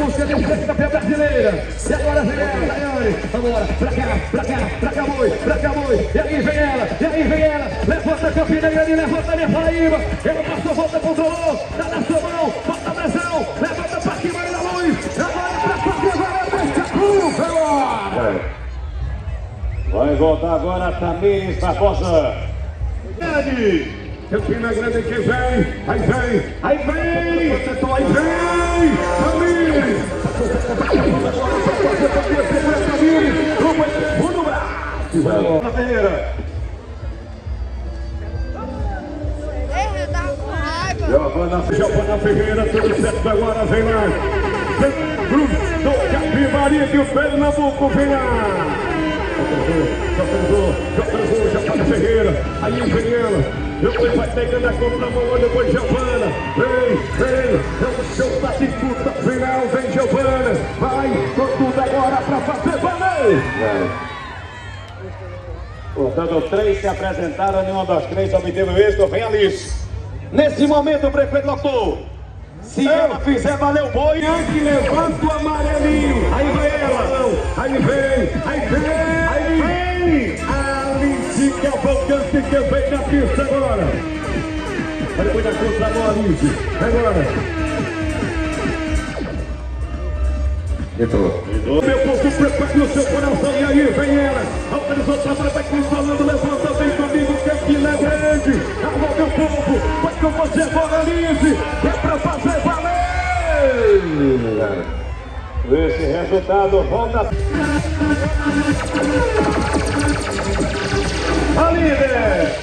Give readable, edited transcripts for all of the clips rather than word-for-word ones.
busca de frente da brasileira. E agora vem ela, Daiane. Vambora, pra cá, boi. E aí vem ela. Levanta a Campina, Daiane, levanta a minha Paraíba. Ela passou, volta, controlou. Tá na sua mão, bota a pressão. Levanta pra cima da luz. Agora pra fazer, vai voltar agora a Tamires Barbosa. Campina Grande que vem, aí vem, Tamires! Na Ferreira. Giovana Ferreira, tudo certo agora, vem lá. Cruz do Capibaribe, o Pernambuco, vem lá. Já Giovana Ferreira, aí vem ela. Depois vai pegando a contramão, depois Giovana. Vem, é o seu disputa final, vem Giovana. Vai com tudo agora pra fazer valer. Portanto, 3 se apresentaram, nenhuma das 3 obteve êxito. Vem Alice. Nesse momento o prefeito lotou. Se ela fizer valer o boi, que levanta o amarelinho. Aí vai ela. Aí vem. Alice Cavalcante que vem na pista agora. Vai depois da contra Alice. Agora. Entrou. Meu povo prepara no seu coração. E aí vem ela. Autorizou pra vai controlando. Levanta, vem comigo. Campina Grande. Alô, meu povo. Vai com você agora, Alice. É pra fazer valer. Esse resultado volta. A líder.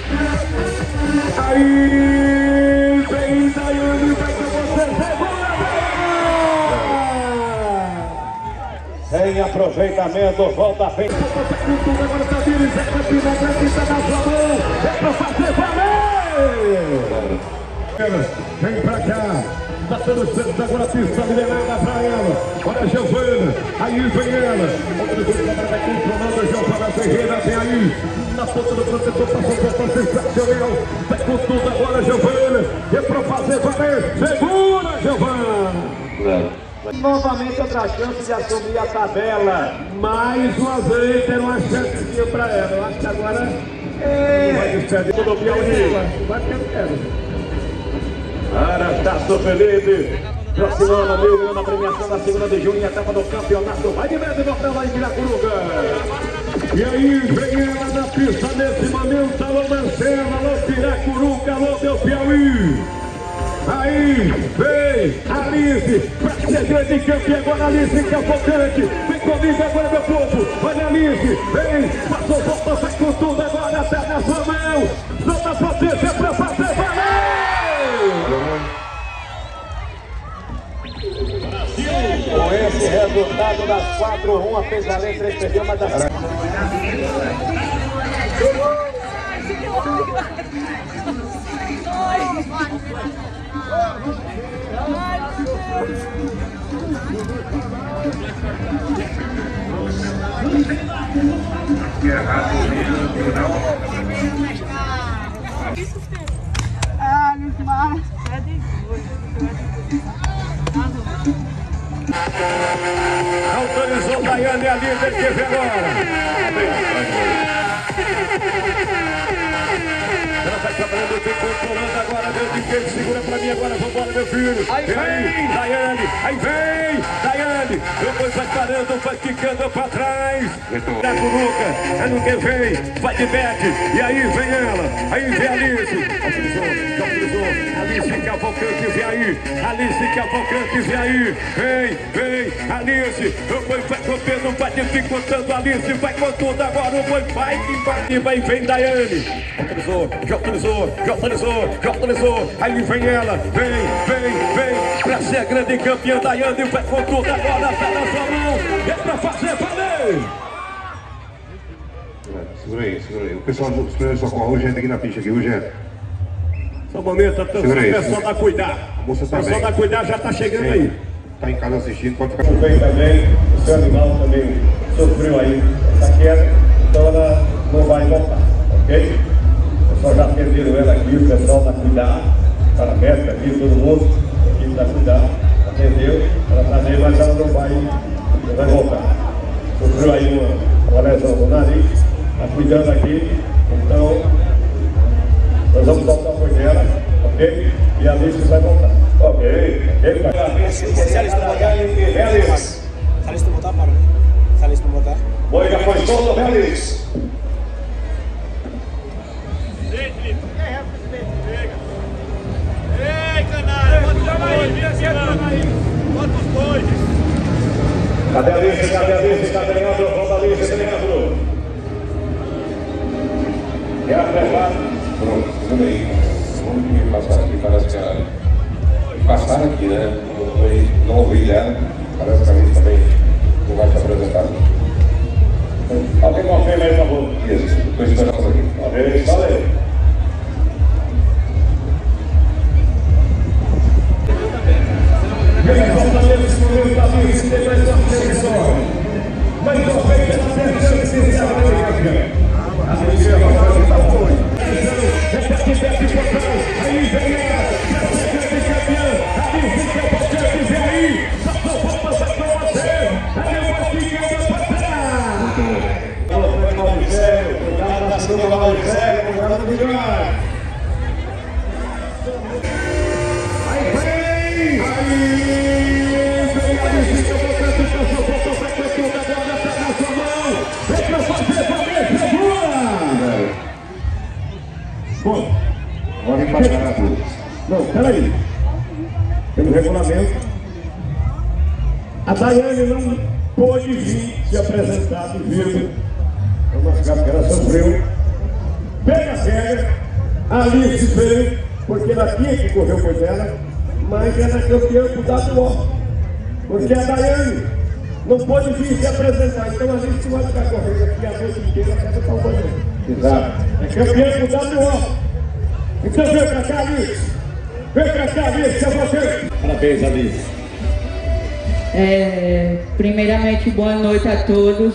Aí vem Daiane, vai com você, segura. Em aproveitamento, volta a frente. Agora tá Tamires, é Campina Grande, tá na sua mão. É pra fazer valer. Vem pra cá. Tá dando certo agora a pista minerada pra ela. Olha a Giovana, aí vem ela. Outra vez agora vai controlando a Giovana Ferreira, vem aí. Na ponta do protetor, passou pra sensacional. Vai com tudo agora, Giovana. É pra fazer valer. Segura, Giovana. Novamente outra chance de assumir a tabela. Mais uma vez tem uma chance pra ela. Eu acho que agora vai despedir do Piauí. Vai ter Anastácio Felipe, próximo ano, 1.000 milhões na premiação da segunda de junho, etapa do campeonato. Vai de medo, Nortão, vai virar Curuga. E aí vem ela na pista nesse momento. Alô, Marcelo, alô, Piracuruca, alô, meu Piauí. Aí vem Alice, pra ser grande campeã agora, Alice Cavalcante. Vem comigo agora, meu povo. Olha Alice, vem, passou, volta, vai com tudo agora, tá na sua mão. Solta a potência pra fazer valer. Com esse resultado das 4-1, fez valer 3 perdeu, mas das... Autorizou Daiane, a líder que vem agora. Ela vai trabalhando, vem controlando agora, meu Deus, segura pra mim agora, vambora, meu filho. Aí vem, Daiane, depois vai parando, vai ficando pra trás. Da Curuca, é no que vem, vai de mete, e aí vem ela, aí vem Alice. Autorizou, Alice Cavalcante, vem aí, vem, Alice, o boi vai contendo, vai dificultando, Alice vai com tudo agora, o boi vai que vai, vem Daiane. Autorizou, aí vem ela, vem, pra ser grande campeã, Daiane vai com tudo agora, tá na sua mão, é pra fazer valer. Segura aí, o pessoal dos primeiros socorros, hoje entra aqui na pista aqui, hoje é. Só um momento, o pessoal da Cuidar. O pessoal da Cuidar já tá chegando aí. Tá em casa assistindo, pode ficar. Bem também, o seu animal também sofreu aí essa queda, então ela não vai voltar, ok? O pessoal já atenderam ela aqui, o pessoal da Cuidar, para a médica aqui, todo mundo, a equipe da Cuidar, atendeu, ela está mas ela não vai voltar. Sofreu aí uma lesão no nariz, está cuidando aqui, então nós vamos voltar por ela, ok? E a Alice vai voltar. Ok, vai. Saliste tu botar, para? Saliste tu botar? Boi já foi solto, Félix. Ei, canalha, bota os bois. Cadê a Alice? Cadê a Alice? Cadê a Leandro? Volta a Alice, Leandro. E a prepara. Pronto, tudo bem. Vamos passar aqui, parece que passaram aqui, né? Não ouvi dela, parece que a gente também não vai se apresentar. Alguém confirma aí, por favor. Isso, depois esperamos aqui. Ok, valeu. Pode passar tudo. Não, peraí. Pelo regulamento, a Daiane não pôde vir se apresentar devido a uma machucado que ela sofreu. Pega, a Alice veio, porque ela tinha que correr o boi dela, mas ela é campeã do WO. Porque a Daiane não pôde vir se apresentar, então a Alice vai ficar correndo aqui a noite inteira até botar o boi dela. Exato. É campeã do WO. Então vem pra cá, Alice. Vem pra cá, Alice, é você. Parabéns, Alice. Primeiramente, boa noite a todos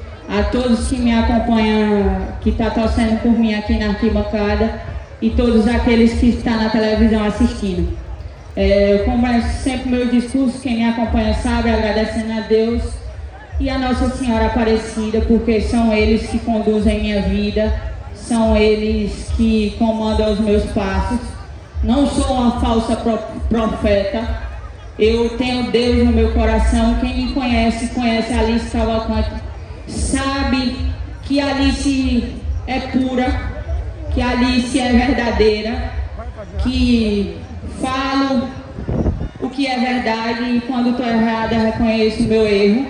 que me acompanham, que estão torcendo por mim aqui na arquibancada e todos aqueles que estão na televisão assistindo. Eu começo sempre meu discurso, quem me acompanha sabe, agradecendo a Deus e a Nossa Senhora Aparecida, porque são eles que conduzem minha vida, são eles que comandam os meus passos. Não sou uma falsa profeta, eu tenho Deus no meu coração. Quem me conhece, conhece a Alice Cavalcante, sabe que a Alice é pura, que a Alice é verdadeira, que falo o que é verdade e quando estou errada reconheço o meu erro.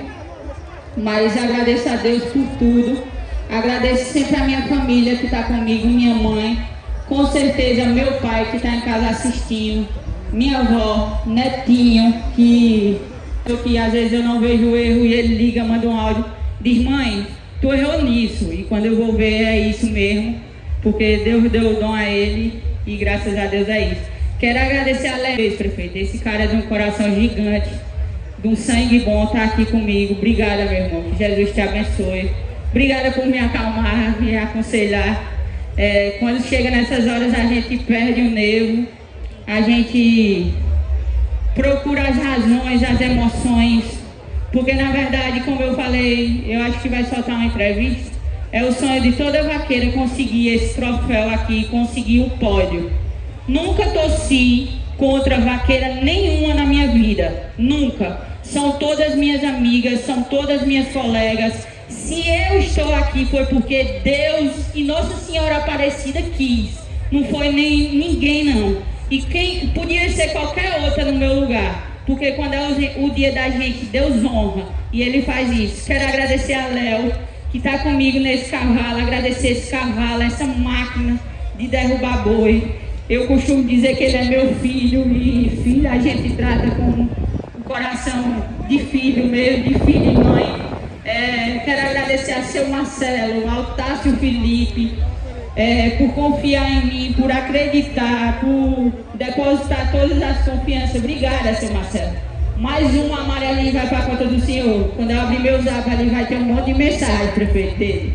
Mas agradeço a Deus por tudo, agradeço sempre a minha família que está comigo, minha mãe, com certeza meu pai que está em casa assistindo, minha avó, netinho, que às vezes eu não vejo o erro e ele liga, manda um áudio, diz: mãe, tu errou nisso, e quando eu vou ver é isso mesmo, porque Deus deu o dom a ele e graças a Deus é isso. Quero agradecer a Léo, prefeito, esse cara é de um coração gigante, de um sangue bom, tá aqui comigo. Obrigada, meu irmão, que Jesus te abençoe. Obrigada por me acalmar, me aconselhar. Quando chega nessas horas a gente perde o nervo, a gente procura as razões, as emoções, porque na verdade, como eu falei, eu acho que vai soltar uma entrevista, é o sonho de toda vaqueira conseguir esse troféu aqui, conseguir o pódio. Nunca torci contra vaqueira nenhuma na minha vida, nunca. São todas minhas amigas, são todas minhas colegas. Se eu estou aqui foi porque Deus e Nossa Senhora Aparecida quis, não foi nem ninguém não. E quem podia ser qualquer outra no meu lugar, porque quando é o dia da gente, Deus honra e Ele faz isso. Quero agradecer a Léo, que está comigo nesse cavalo, agradecer esse cavalo, essa máquina de derrubar boi. Eu costumo dizer que ele é meu filho, e filho a gente trata com um coração de filho mesmo, de filho e mãe. Quero agradecer a seu Marcelo, ao Tássio Felipe, por confiar em mim, por acreditar, por depositar todas as confianças. Obrigada, seu Marcelo. Mais um amarelinho vai para a conta do senhor. Quando eu abrir meu zap ali vai ter um monte de mensagem, prefeito dele.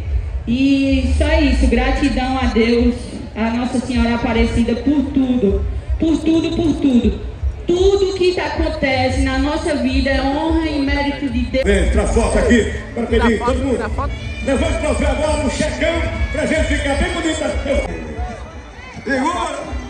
E só isso, gratidão a Deus, a Nossa Senhora Aparecida por tudo, por tudo, por tudo. Tudo que acontece na nossa vida é honra e mérito de Deus. Vem, tira foto aqui, para pedir todo mundo. Levanta o troféu agora no checão, pra gente ficar bem bonita. Segura!